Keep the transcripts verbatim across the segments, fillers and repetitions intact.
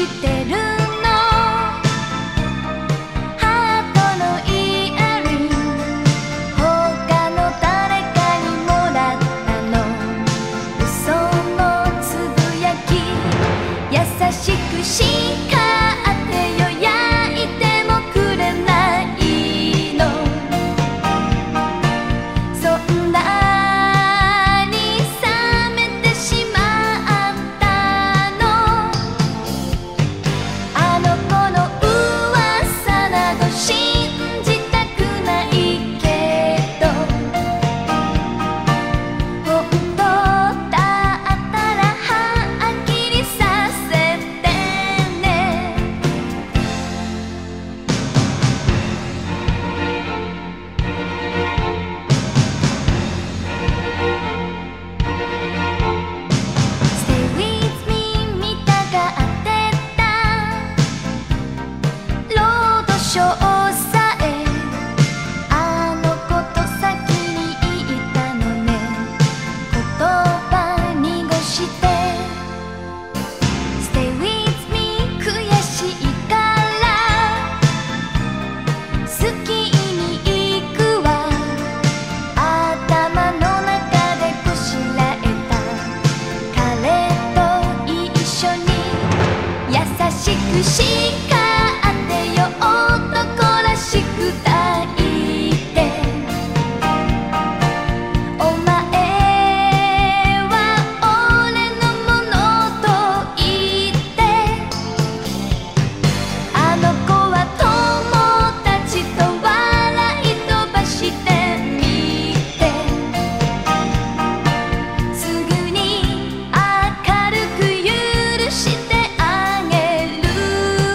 してるの？ハートのイヤリング他の誰かにもらったの？嘘のつぶやき優しく叱ってよ焼いてもくれないの？そんなに冷めてしまったの？あの子の噂など信じたくないけど本当だったらはっきりさせてね。Stay with me 見たがってたロードショーさえあの子と先に言ったのね。言葉濁して Stay with me 悔しいから好きに行くわ。頭の中でこしらえた彼と一緒に優しく叱ってよ男らしく抱いて。お前は俺のものと言ってあの子は友達と笑い飛ばしてみてすぐに明るく許してあげる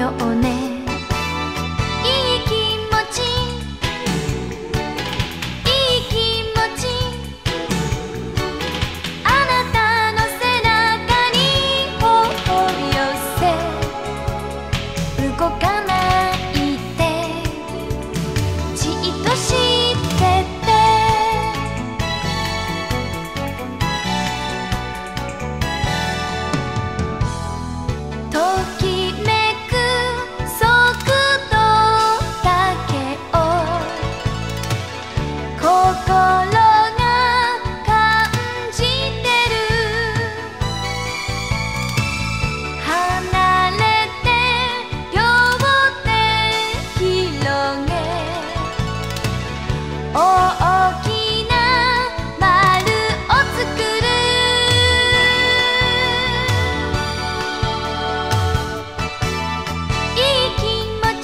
ようね。いい気持ちいい気持ち、あなたの背中に頬を寄せ、動かないでじっとしてて。ときめく速度だけを心が感じてる。離れて両手広げ、大きな丸を作る。いい気持ち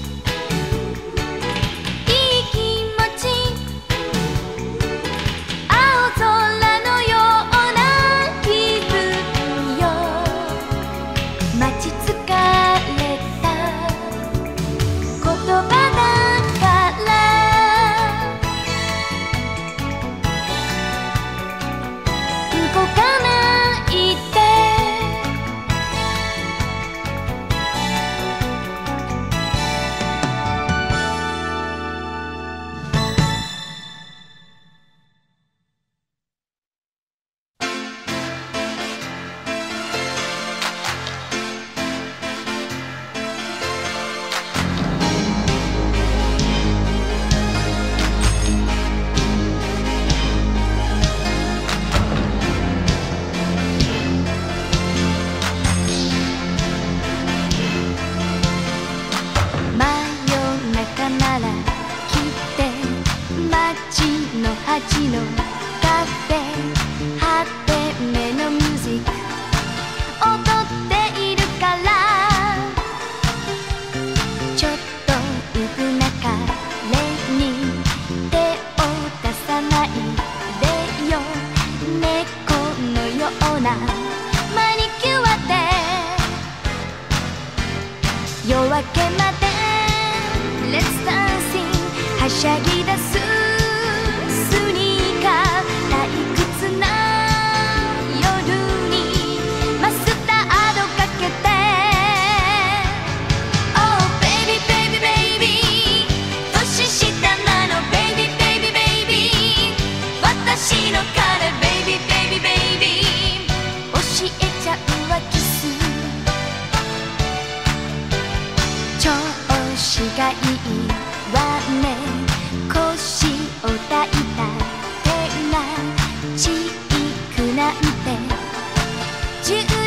いい気持ち、青空のような気分よ。待ち疲れた言葉だから動かないで。真夜中なら来て、街の端のカフェ果て目のミュージック踊っているから、ちょっと浮くな彼に手を出さないでよ。猫のようなマニキュアで夜明けまで Let's dancing はしゃぎ出すスニーカー、退屈な夜にマスタードかけて Oh baby baby baby 年下なの baby baby baby 私の彼 baby baby baby 教えちゃうわキス、調子がいいわね。腰を抱いた手がちいくなんて十